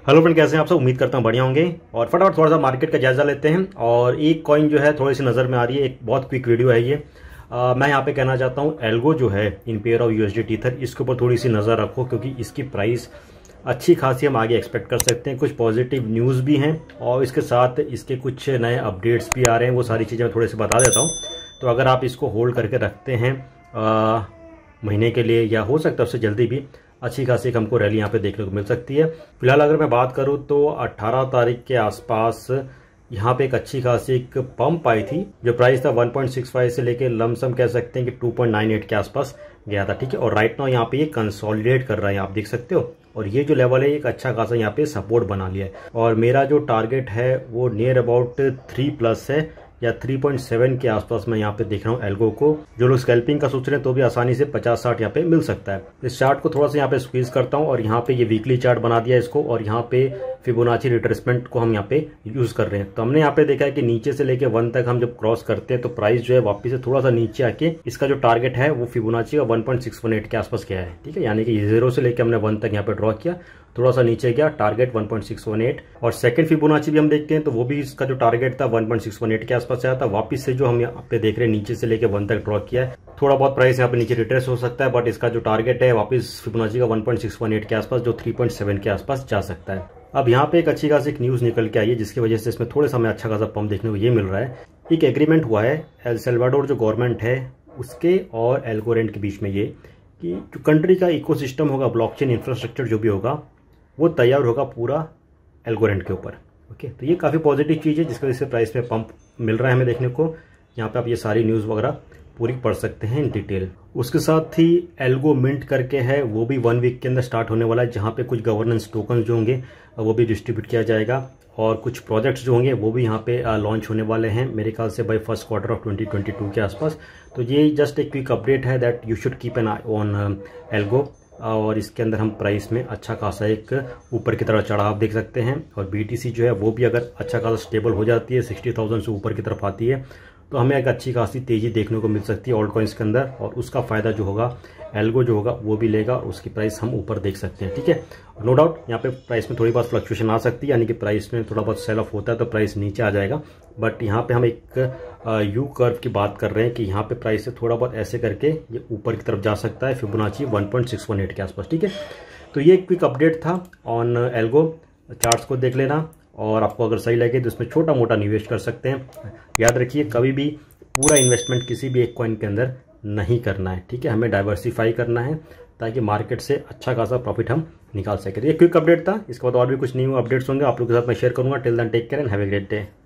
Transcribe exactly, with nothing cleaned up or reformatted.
Hello friend, कैसे हैं आप सब। उम्मीद करता हूँ बढ़िया होंगे। और फटाफट थोड़ा सा मार्केट का जायजा लेते हैं। और एक कॉइन जो है थोड़ी सी नज़र में आ रही है, एक बहुत क्विक वीडियो है ये। आ, मैं यहाँ पे कहना चाहता हूँ एल्गो जो है in pair of USD ether, इसके ऊपर थोड़ी सी नज़र रखो क्योंकि इसकी प्राइस अच्छी खासी हम आगे एक्सपेक्ट कर सकते हैं। कुछ पॉजिटिव न्यूज़ भी हैं और इसके साथ इसके कुछ नए अपडेट्स भी आ रहे हैं, वो सारी चीज़ें मैं थोड़े से बता देता हूँ। तो अगर आप इसको होल्ड करके रखते हैं आ, महीने के लिए या हो सकता है उससे जल्दी भी, अच्छी खासी हमको रैली यहाँ पे देखने को मिल सकती है। फिलहाल अगर मैं बात करूँ तो अठारह तारीख के आसपास यहाँ पे एक अच्छी खासी एक पंप आई थी, जो प्राइस था वन पॉइंट सिक्स फाइव से लेके लमसम कह सकते हैं कि टू पॉइंट नाइन एट के आसपास गया था। ठीक है, और राइट नाउ यहाँ पे ये कंसोलिडेट कर रहा है, आप देख सकते हो। और ये जो लेवल है एक अच्छा खासा यहाँ पे सपोर्ट बना लिया है। और मेरा जो टारगेट है वो नियर अबाउट थ्री प्लस है या थ्री पॉइंट सेवन के आसपास मैं यहाँ पे देख रहा हूँ एल्गो को। जो लोग स्कैल्पिंग का सोच रहे हैं तो भी आसानी से पचास साठ यहाँ पे मिल सकता है। इस चार्ट को थोड़ा सा यहाँ पे स्क्वीज करता हूँ और यहाँ पे ये वीकली चार्ट बना दिया इसको, और यहाँ पे फिबोनाची रिट्रेसमेंट को हम यहाँ पे यूज कर रहे हैं। तो हमने यहाँ पे देखा है कि नीचे से लेके वन तक हम जब क्रॉस करते हैं तो प्राइस जो है वापिस से थोड़ा सा नीचे आके इसका जो टारगेट है वो फिबोनाची का one point six one eight के आसपास गया है। ठीक है, यानी कि जीरो से लेके हमने वन तक यहाँ पे ड्रॉ किया, थोड़ा सा नीचे गया, target one point six one eight. और सेकंड फिबोनाची भी हम देखते हैं तो वो भी इसका जो टारगेट था one point six one eight के आसपास आया था। वापिस से जो हम यहाँ पे देख रहे हैं नीचे से लेके वन तक ड्रॉ किया है, थोड़ा बहुत प्राइस यहाँ पे नीचे रिट्रेस हो सकता है, बट इसका जो टारगेट है वापिस फिबोनाची का one point six one eight के आसपास, जो थ्री पॉइंट सेवन के आसपास जा सकता है। अब यहाँ पे एक अच्छी खासी एक न्यूज निकल के आई है जिसकी वजह से इसमें थोड़ा सा हमें अच्छा खासा पंप देखने को ये मिल रहा है। एक एग्रीमेंट हुआ है एल सल्वाडोर जो गवर्नमेंट है उसके और एल्गोरेंट के बीच में, ये कि जो कंट्री का इकोसिस्टम होगा, ब्लॉकचेन इंफ्रास्ट्रक्चर जो भी होगा वो तैयार होगा पूरा एल्गोरेंट के ऊपर। ओके, तो ये काफ़ी पॉजिटिव चीज़ है जिसकी वजह से प्राइस में पंप मिल रहा है हमें देखने को। यहाँ पे आप ये सारी न्यूज़ वगैरह पूरी पढ़ सकते हैं इन डिटेल। उसके साथ ही एल्गो मिंट करके है, वो भी वन वीक के अंदर स्टार्ट होने वाला है, जहाँ पे कुछ गवर्नेंस टोकन जो होंगे वो भी डिस्ट्रीब्यूट किया जाएगा और कुछ प्रोजेक्ट्स जो होंगे वो भी यहाँ पे लॉन्च होने वाले हैं मेरे ख्याल से by first quarter of twenty twenty two के आसपास। तो ये जस्ट एक क्विक अपडेट है that you should keep an eye on algo. और इसके अंदर हम प्राइस में अच्छा खासा एक ऊपर की तरफ चढ़ाव देख सकते हैं। और बीटीसी जो है वो भी अगर अच्छा खासा स्टेबल हो जाती है, सिक्सटी थाउजेंड से ऊपर की तरफ आती है, तो हमें एक अच्छी खासी तेजी देखने को मिल सकती है ऑल्ट कॉइन्स के अंदर। और उसका फायदा जो होगा एल्गो जो होगा वो भी लेगा और उसकी प्राइस हम ऊपर देख सकते हैं। ठीक है, नो डाउट यहाँ पे प्राइस में थोड़ी बहुत फ्लक्चुएशन आ सकती है, यानी कि प्राइस में थोड़ा बहुत सेल ऑफ होता है तो प्राइस नीचे आ जाएगा। बट यहाँ पे हम एक यू कर्व की बात कर रहे हैं कि यहाँ पे प्राइस से थोड़ा बहुत ऐसे करके ये ऊपर की तरफ जा सकता है Fibonacci one point six one eight के आसपास। ठीक है, तो ये एक क्विक अपडेट था ऑन एल्गो। चार्ट्स को देख लेना और आपको अगर सही लगे तो इसमें छोटा मोटा निवेश कर सकते हैं। याद रखिए कभी भी पूरा इन्वेस्टमेंट किसी भी एक कॉइन के अंदर नहीं करना है। ठीक है, हमें डाइवर्सिफाई करना है ताकि मार्केट से अच्छा खासा प्रॉफिट हम निकाल सकें। ये क्विक अपडेट था, इसके बाद और भी कुछ न्यू अपडेट्स होंगे आप लोगों के साथ मैं शेयर करूंगा। Till then take care and have a great day.